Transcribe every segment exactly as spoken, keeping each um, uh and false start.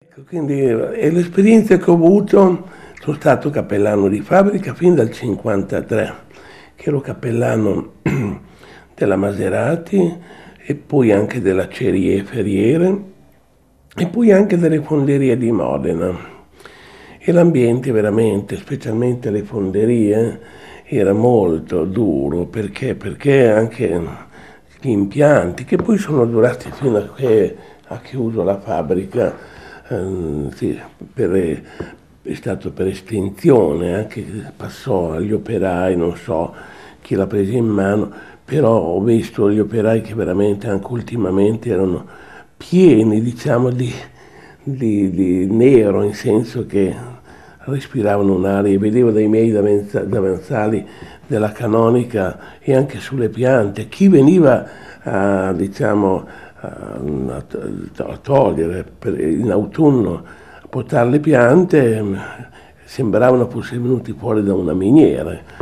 Ecco, quindi è l'esperienza che ho avuto. Sono stato cappellano di fabbrica fin dal cinquantatré, che ero cappellano della Maserati e poi anche della Acciaierie Ferriere e poi anche delle fonderie di Modena. E l'ambiente veramente, specialmente le fonderie, era molto duro perché, perché anche gli impianti, che poi sono durati fino a che ha chiuso la fabbrica, ehm, sì, per, è stato per estinzione, anche passò agli operai, non so chi l'ha presa in mano, però ho visto gli operai che veramente anche ultimamente erano pieni, diciamo, di, di, di nero, in senso che respiravano un'aria, vedevo dai miei davanzali della canonica e anche sulle piante, chi veniva a, diciamo, a, a togliere per, in autunno, a portare le piante, sembravano fossero venuti fuori da una miniera.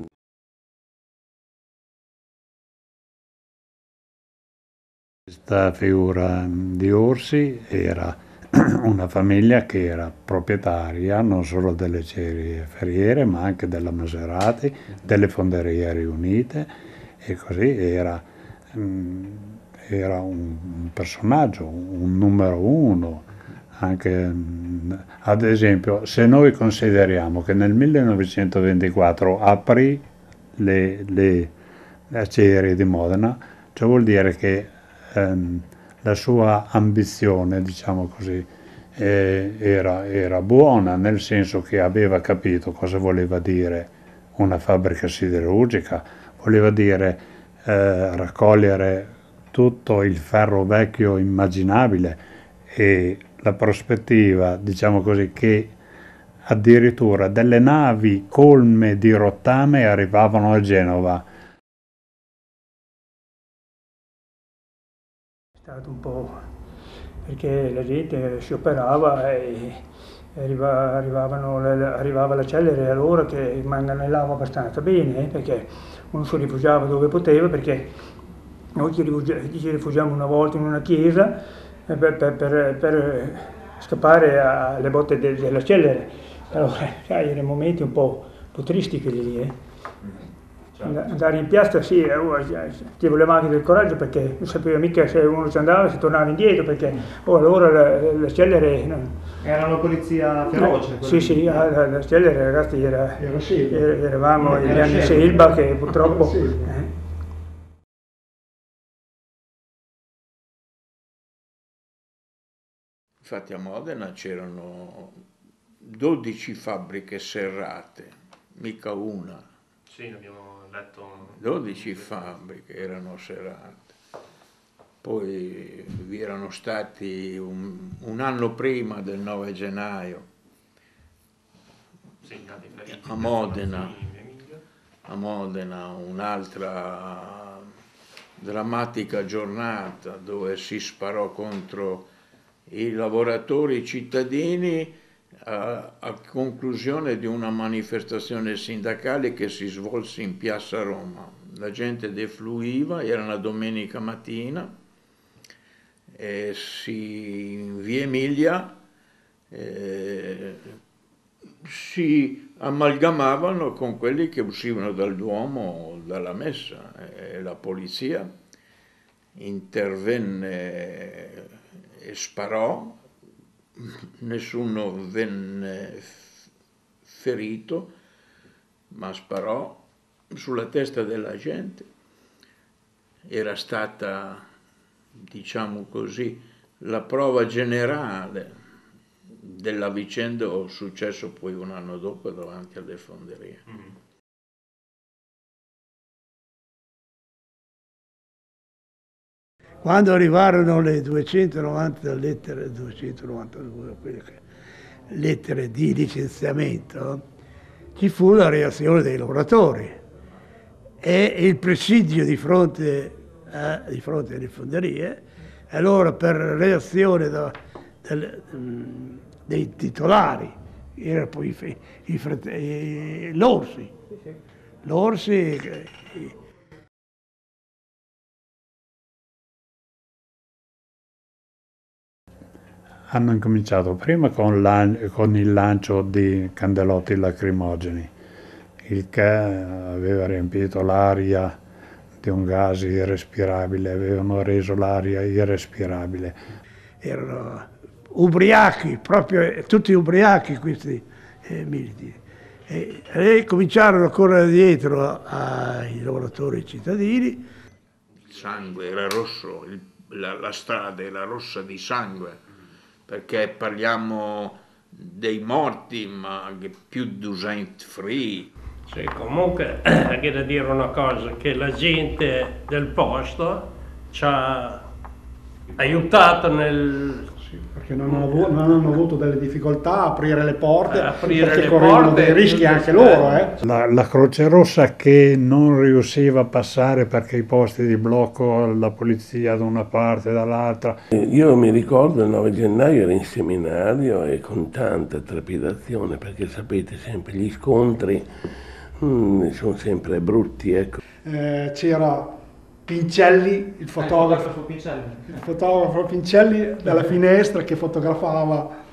Questa figura di Orsi era una famiglia che era proprietaria non solo delle Acciaierie Ferriere, ma anche della Maserati, delle Fonderie Riunite, e così era, mm, era un personaggio, un numero uno. Anche, mm, ad esempio, se noi consideriamo che nel millenovecentoventiquattro aprì le, le, le Acciaierie di Modena, ciò vuol dire che ehm, la sua ambizione, diciamo così, eh, era, era buona, nel senso che aveva capito cosa voleva dire una fabbrica siderurgica, voleva dire eh, raccogliere tutto il ferro vecchio immaginabile e la prospettiva, diciamo così, che addirittura delle navi colme di rottame arrivavano a Genova. È stato un po' perché la gente si operava e arriva- arrivavano le- arrivava la Cellere allora che manganellava abbastanza bene, eh, perché uno si rifugiava dove poteva, perché noi ci, rifugi- ci rifugiamo una volta in una chiesa eh, per, per- per- per scappare alle botte de- della Cellere. Allora, sai, erano momenti un po', un po' tristi quelli lì. Eh. And- Andare in piazza sì, eh, oh, eh, ci voleva anche del coraggio perché non sapeva mica se uno ci andava, se tornava indietro, perché oh, allora la, la Cellere... no. Era una polizia feroce. Eh, sì, sì, quella la, la Cellere ragazzi era, Era Silva. era- eravamo Era negli anni Silva. Selba che purtroppo... Era Silva. eh, Infatti a Modena c'erano dodici fabbriche serrate, mica una. Sì, abbiamo letto. dodici fabbriche erano serrate. Poi vi erano stati un, un anno prima del nove gennaio Sì, nati feriti, a Modena, in Emilia. a Modena un'altra drammatica giornata dove si sparò contro i lavoratori cittadini a, a conclusione di una manifestazione sindacale che si svolse in Piazza Roma. La gente defluiva, era una domenica mattina, e si, in via Emilia eh, si amalgamavano con quelli che uscivano dal Duomo dalla messa e la polizia intervenne e sparò, nessuno venne ferito, ma sparò sulla testa della gente. Era stata, diciamo così, la prova generale della vicenda successo poi un anno dopo davanti alle fonderie. Mm. Quando arrivarono le duecentonovanta lettere, duecentonovantadue, quelle che- lettere di licenziamento, ci fu la reazione dei lavoratori e il presidio di fronte, a- di fronte alle fonderie. Allora per reazione da- del- mm, dei titolari, erano poi i, fe- i frate- i- l'Orsi, l'Orsi eh, hanno incominciato prima con, con il lancio di candelotti lacrimogeni, il che aveva riempito l'aria di un gas irrespirabile, avevano reso l'aria irrespirabile. Erano ubriachi, proprio tutti ubriachi questi eh, militi. E, e cominciarono a correre dietro ai lavoratori cittadini. Il sangue era rosso, il, la, la strada era rossa di sangue, perché parliamo dei morti, ma più di duecento feriti. Sì, comunque è da dire una cosa, che la gente del posto ci ha aiutato nel... Sì, perché non hanno, avuto, non hanno avuto delle difficoltà a aprire le porte, a aprire perché le correvano porte, dei rischi anche loro. Eh. La, la Croce Rossa che non riusciva a passare perché i posti di blocco, la polizia da una parte e dall'altra. Io mi ricordo il nove gennaio ero in seminario e con tanta trepidazione, perché sapete sempre gli scontri mm, sono sempre brutti, ecco. Eh, c'era Pincelli, il fotografo, Pincelli. il fotografo Pincelli dalla finestra che fotografava